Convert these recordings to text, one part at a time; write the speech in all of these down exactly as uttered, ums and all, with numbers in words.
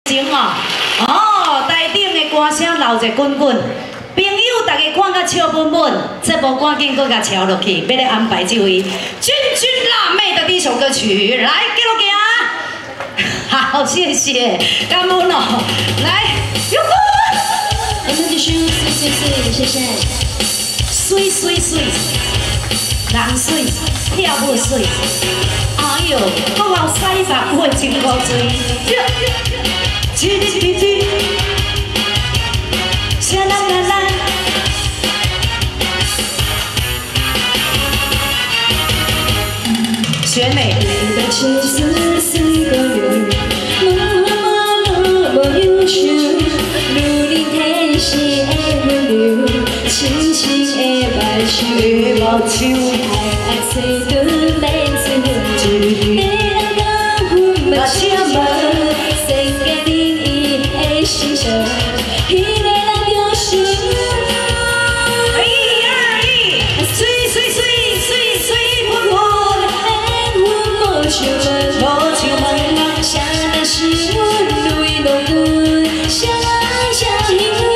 前哦，哦，台顶的歌声闹热滚滚，朋友大家看甲笑喷喷，这无赶紧搁甲敲落去，要来安排这位君君辣妹的第一首歌曲，来，给我行。好，谢谢，感恩哦，来，哟呵， 我们继续碎碎碎，谢谢。 水水水，人水，跳舞水，哎呦，我有洗发会真古水。叽叽叽叽，啦啦啦啦，选美。 轻轻的白手，爱爱谁都免做，你让我分不清么？世界另一个心上，彼个人就是。 一二一，水水水水水滚滚， 爱我无像问， 无像问， 啥那是阮泪落滚，啥才幸福？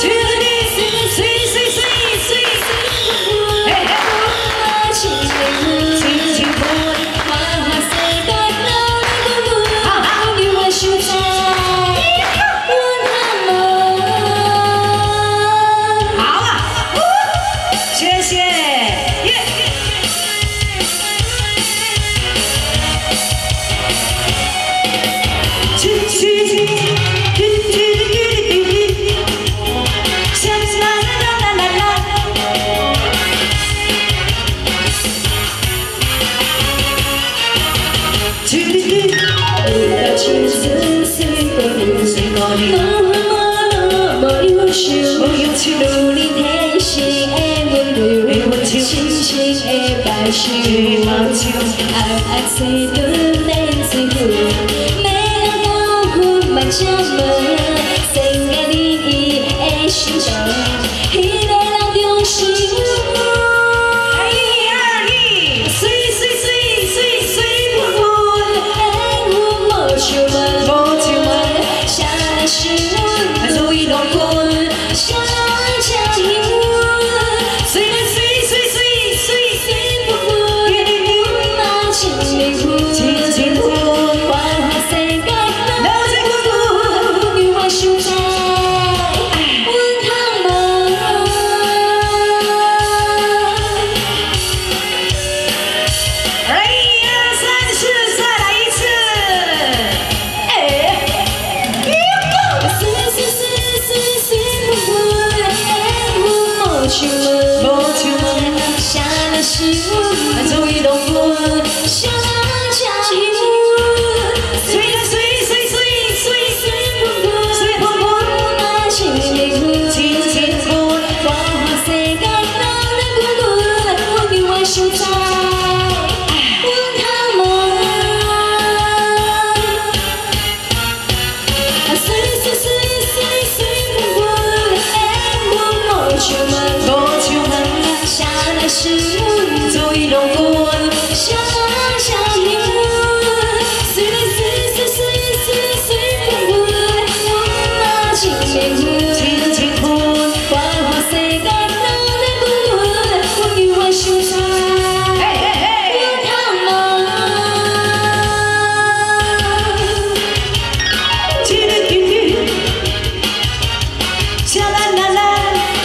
爱爱谁都免做负，要让我分不清么？世界另一个心上，彼个人就是我。 一二一，水水水水水滚滚， 爱我无像问， 无像问， 啥来是阮泪落滚，啥才幸福？ 水水水水水水滚滚。轻轻滚， 花花世界流水滚滚， 永远想在阮通无？ 一二三四，再来一次。哎， 水水水水水滚滚，爱我无像问， 无像问， 啥来是阮水落滚， 啥才幸福？ 水水水水水水滚滚，水滚滚， 那轻轻轻轻滚， 花花世界流流滚滚，我永远想在阮通无？水水水水水滚滚，爱我无像问， 无像问， 啥来是阮水落滚， 啥才幸福？水水水水水水滚滚，我那轻轻轻轻滚， 花花世界流流滚滚，我永远想在嘿嘿嘿， 阮通无？ 叽哩叽哩，沙啦啦啦，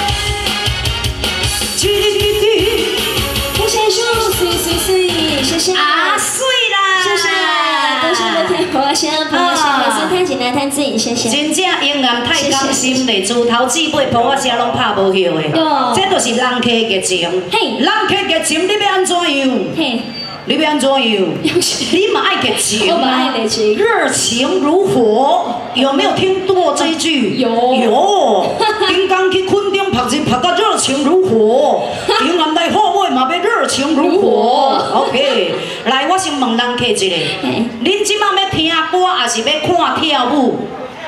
叽哩叽哩， 谢谢叔，水水水，谢谢啊，水啦， 谢谢，多谢你听我声，朋友声，每次弹琴来弹自己，谢谢。 真正永远太甘心嘞，自头至尾抱我声拢拍无休的，这就是人客热情。 嘿， 人客热情，你要安怎样？ 嘿， 你要安怎样？你嘛爱热情我嘛爱热情热情如火。有没有听过这一句？ 有有。刚刚去垦丁拍人，拍到热情如火。永远来后尾嘛要热情如火。OK， 来，我先问人客一个，恁即马要听歌，还是要看跳舞？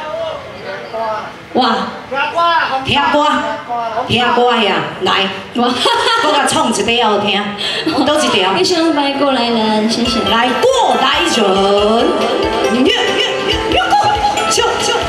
哇！听歌，听歌呀！来，我我甲唱一条好听，倒一条。 一生白过来人，谢谢。 来，过来人，越越越越过，就就。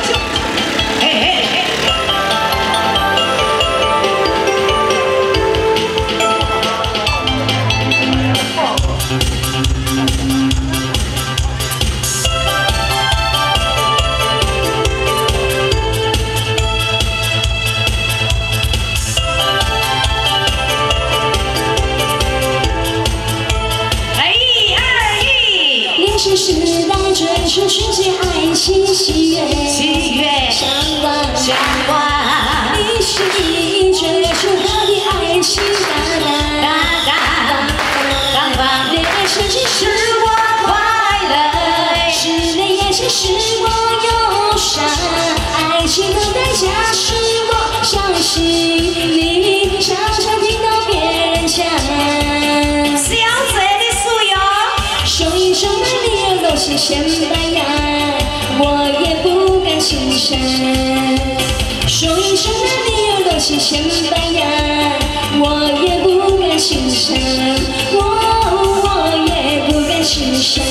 喜悦， 喜悦向往， 向往， 一心一意追求他的爱情，哒哒当当， 恋爱设计使我快乐， 失恋也是使我忧伤，爱情的代价是我相信你，常常听到别人讲。 小姐你水哦， 手一手的你有都是显摆呀，我也不敢轻声。手一手的你有都是显摆呀，我也不敢轻声，我我也不敢轻声。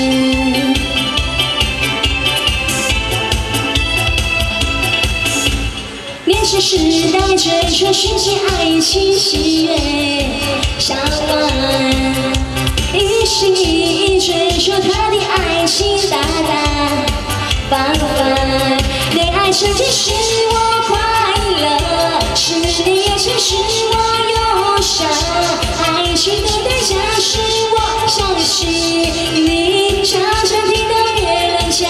年轻时代追求寻觅爱情喜悦，向往，一心一意追求他的爱情，大大方方。恋爱曾经使我快乐，失恋也曾使我忧伤，爱情的代价是我相信你，常常听到别人讲。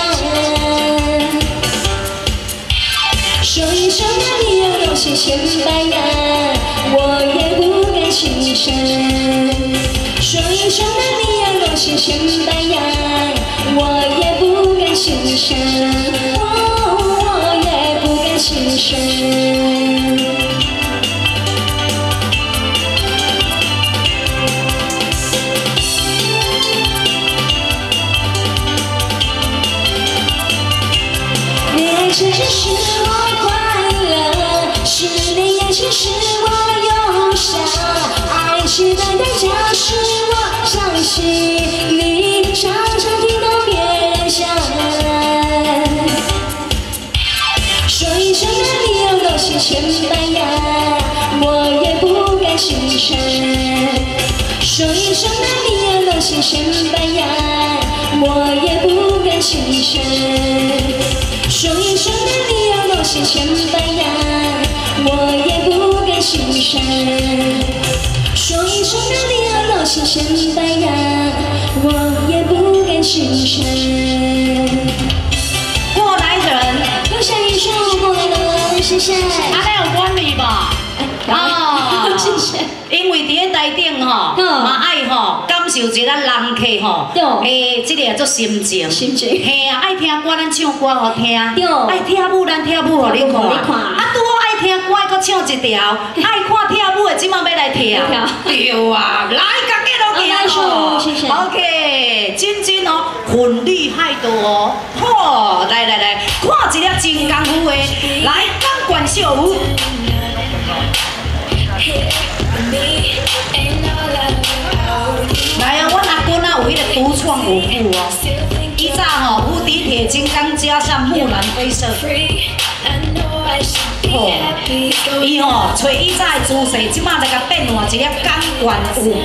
手一手的理由都是显摆呀，我也不敢轻声。手一手的理由都是显摆呀，我也不敢轻声，我我也不敢轻声。恋爱曾经使我快乐，失恋也曾使我忧伤，爱情的代价是我相信你，常常听到别人讲。说一声的理由都是显摆呀，我也不敢轻声。说一声的理由都是显摆呀，我也不敢轻声。说一声的理由都是显摆呀，我也不敢轻声。说一声的理由都是显摆呀，我也不敢轻声。 过来人， 留下一首过来人，谢谢。 阿那有管理吧？啊， 谢谢。 因为伫个台顶吼，嘛爱吼感受一咱人客吼，诶，即个做心情。 心情。 嘿啊，爱听歌咱唱歌互听， 对。 爱跳舞咱跳舞互你看。啊，拄好爱听歌，搁唱一条，爱看跳舞的即马要来跳。对啊，来，家己都行哦。 谢谢。 OK，真真哦，很厉害的哦。好，来来来，看一粒真功夫的，来钢管秀舞。来啊，阮阿公啊有迄个独创舞步哦，伊早吼无敌铁金刚加上木兰飞射，哦，伊吼找伊早的姿势，即马来甲变换一粒钢管舞。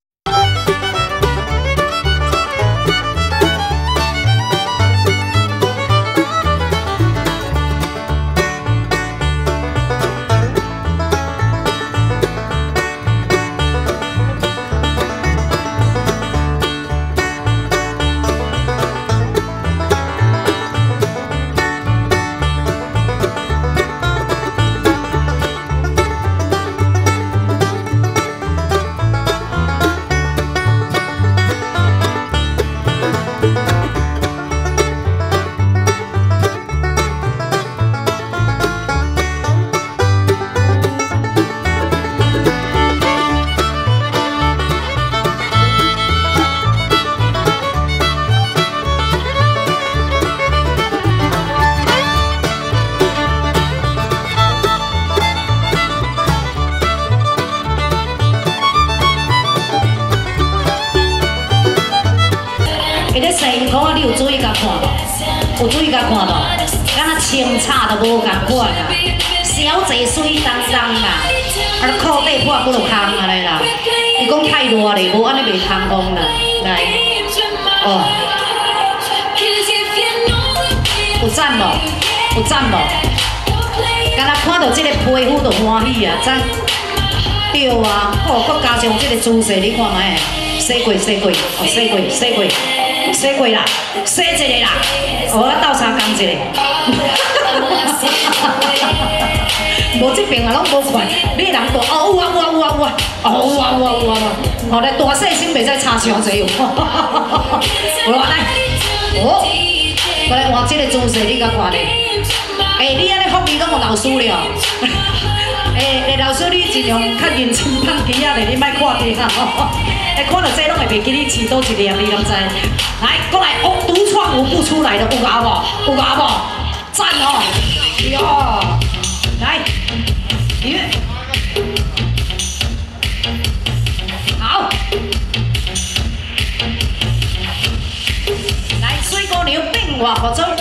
你有注意甲看无？有注意甲看无？敢若清差都无共款啦，小姐水当当啦，啊裤底破骨就空安尼啦。伊讲太热咧，无安尼袂通讲啦。来，哦，有赞无？有赞无？敢若看到这个皮肤就欢喜啊，赞。对啊，哦，搁加上这个姿势，你看卖，洗过洗过，哦洗过洗过。 洗过啦，洗一个啦，我斗相共一个。无这边啊，拢无款，你人大哦有啊有啊有啊有啊，哦有啊有啊有啊，后来大细心袂使差伤济有。来来，哦，来换这个姿势，你甲看咧。诶，你安尼福利拢有老师了。诶，诶，老师你尽量较认真放机仔咧，你莫看滴啊。诶，看到这拢会袂记你饲倒一粒，你敢知？来，过来，哦，独创无不出来的，有牙无？有牙无？赞哦！哟，来，预好，来，水果牛变化服装。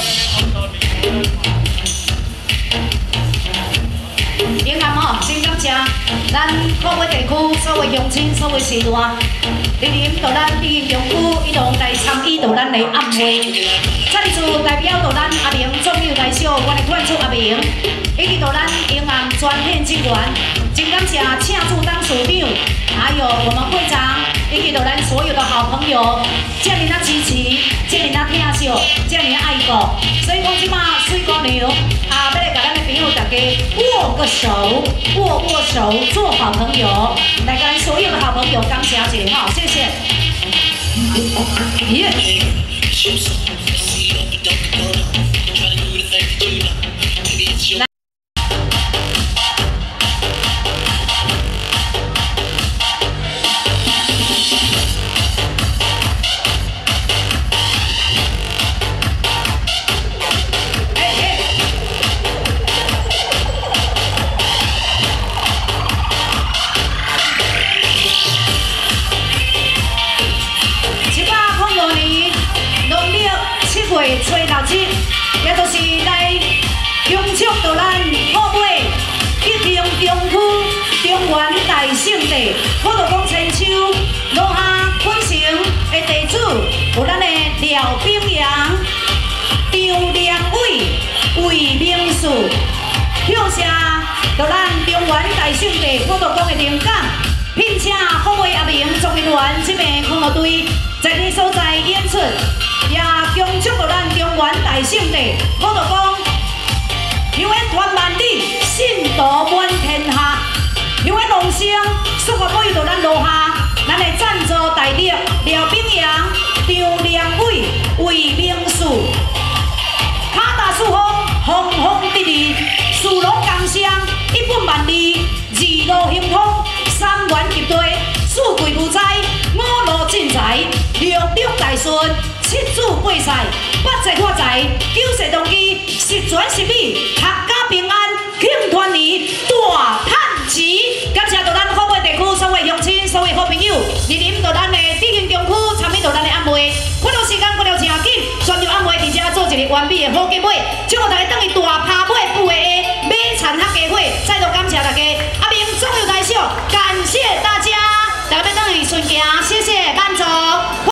永安吼，真感谢咱靠尾地区所有乡亲、所有时段，莅临到咱地营中区一同来参与到咱的暗会。再次代表到咱阿明总友来小，我的管处阿明，以及到咱永安全县职员，真感谢请驻当署长，还有我们会长，以及到咱所有的好朋友，这样啊支持，这样啊听惜，这样爱顾。所以讲即马水果牛啊，要来甲咱的朋友大家握个手，握握手，做好朋友，来甲咱所有的好朋友感谢一下哈，谢谢。耶、yeah. 吹六七，也就是来恭祝到咱后尾吉平中区中原大圣地，我着讲千秋落下本城的地主，有咱的廖炳阳、张良伟为名士，向下到咱中原大圣地，我着讲的灵感，聘请后尾阿明总人员这边康乐队在你所在演出。也恭祝到咱中原大圣地，我着讲，永远传万里，信道满天下。永远龙声，祝福保佑到咱落下，咱的赞助大力廖炳阳、张良伟为名士，卡大四方，风风得意，四龙江声，一本万利，二路兴通，三元入地，四季无灾，五路进财，六六大顺。七子八婿，八财发财，九世同基，十全十美，阖家平安，庆团圆，大赚钱。感谢到咱后尾地区所有乡亲、所有好朋友，莅临到咱的地营中区，参与到咱的暗会。快乐时间过了真紧，全场暗会伫遮做一个完美的好结尾。祝福大家等于大趴尾布的马田客家会，再度感谢大家。阿明总有大小，感谢大家，大家要等于顺行，谢谢，慢走。